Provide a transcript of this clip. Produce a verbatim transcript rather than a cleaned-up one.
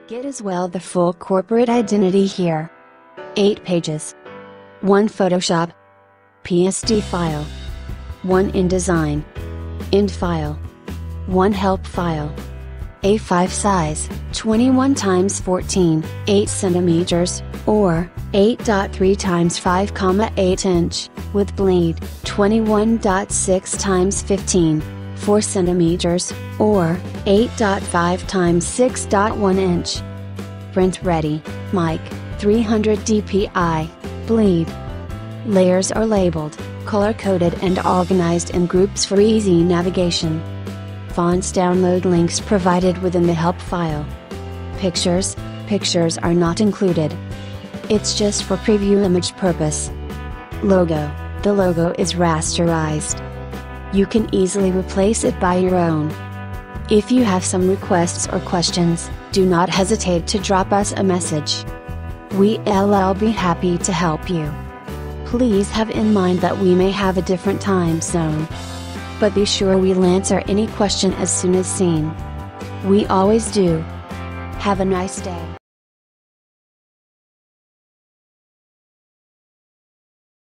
Get as well the full corporate identity here. eight pages. one Photoshop. P S D file. one Indesign. Ind file. one Help file. A five size, twenty-one by fourteen, eight centimeters, or eight point three by five point eight inch, with bleed, twenty-one point six by fifteen, four centimeters, or eight point five by six point one inch. Print ready, C M Y K, three hundred D P I, bleed. Layers are labeled, color-coded and organized in groups for easy navigation. Fonts download links provided within the help file. Pictures, pictures are not included. It's just for preview image purpose. Logo, the logo is rasterized. You can easily replace it by your own. If you have some requests or questions, do not hesitate to drop us a message. We'll be happy to help you. Please have in mind that we may have a different time zone. But be sure we'll answer any question as soon as seen. We always do. Have a nice day.